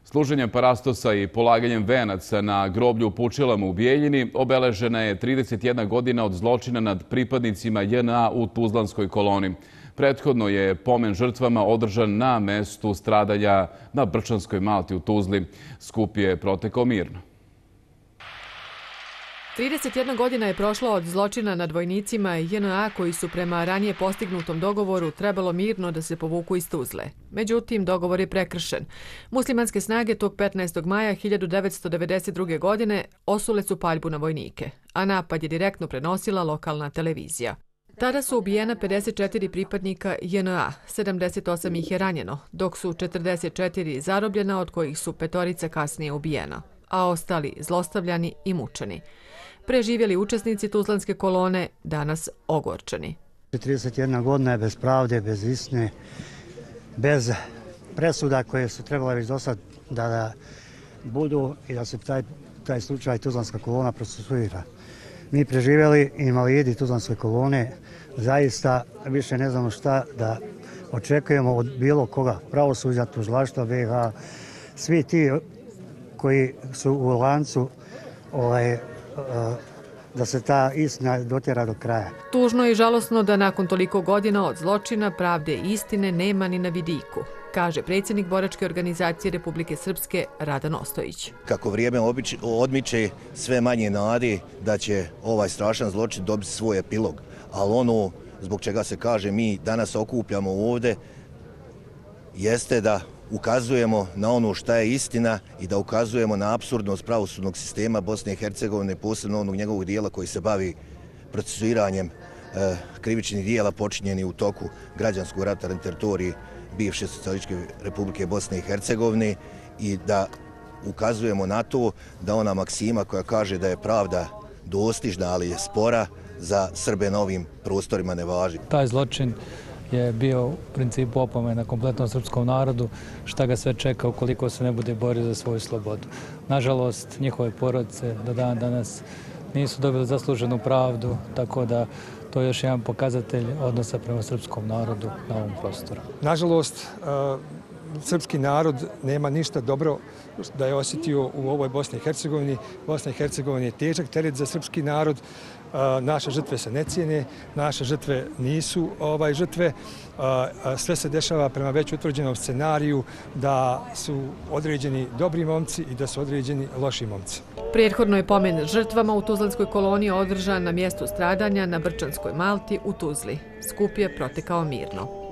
Služenjem parastosa i polaganjem venaca na groblju u Pučilama u Bijeljini obeležena je 31 godina od zločina nad pripadnicima JNA u Tuzlanskoj koloni. Prethodno je pomen žrtvama održan na mestu stradanja na Brčanskoj Malti u Tuzli. Skup je protekao mirno. 31 godina je prošla od zločina nad vojnicima JNA koji su prema ranije postignutom dogovoru trebalo mirno da se povuku iz Tuzle. Međutim, dogovor je prekršen. Muslimanske snage tog 15. maja 1992. godine osule su paljbu na vojnike, a napad je direktno prenosila lokalna televizija. Tada su ubijena 54 pripadnika JNA, 78 ih je ranjeno, dok su 44 zarobljena, od kojih su 5 kasnije ubijena, a ostali zlostavljani i mučeni. Preživjeli učesnici Tuzlanske kolone danas ogorčeni. 31 godina je bez pravde, bez istine, bez presuda koje su trebale već do sad da budu i da se taj slučaj Tuzlanska kolona procesuira. Mi preživjeli invalidi Tuzlanske kolone zaista više ne znamo šta da očekujemo od bilo koga, pravosuđa, tužilaštva BiH, svi ti koji su u lancu da se ta istina dotjera do kraja. Tužno i žalosno da nakon toliko godina od zločina pravde i istine nema ni na vidiku, kaže predsjednik boračke organizacije Republike Srpske Radan Ostojić. Kako vrijeme odmiče, sve manje nade da će ovaj strašan zločin dobiti svoj epilog. Ali ono zbog čega se kaže mi danas okupljamo ovdje jeste da ukazujemo na ono šta je istina i da ukazujemo na apsurdnost pravosudnog sistema Bosne i Hercegovine, posebno onog njegovog dijela koji se bavi procesuiranjem krivičnih dijela počinjenih u toku građanskog rata na teritoriji bivše Socijalističke Republike Bosne i Hercegovine i da ukazujemo na to da ona maksima koja kaže da je pravda dostižna, ali je spora, za Srbe na ovim prostorima ne važi. Taj zločin je bio u principu opomena kompletnom srpskom narodu, šta ga sve čeka ukoliko se ne bude borio za svoju slobodu. Nažalost, njihove porodice do dana danas nisu dobili zasluženu pravdu, tako da to je još jedan pokazatelj odnosa prema srpskom narodu na ovom prostoru. Nažalost, srpski narod nema ništa dobro da je osjetio u ovoj Bosni i Hercegovini. Bosna i Hercegovina je težak teret za srpski narod. Naše žrtve se ne cijene, naše žrtve nisu žrtve. Sve se dešava prema već utvrđenom scenariju da su određeni dobri momci i da su određeni loši momci. Prethodno je pomen žrtvama u Tuzlanskoj koloniji održan na mjestu stradanja na Brčanskoj Malti u Tuzli. Skup je protekao mirno.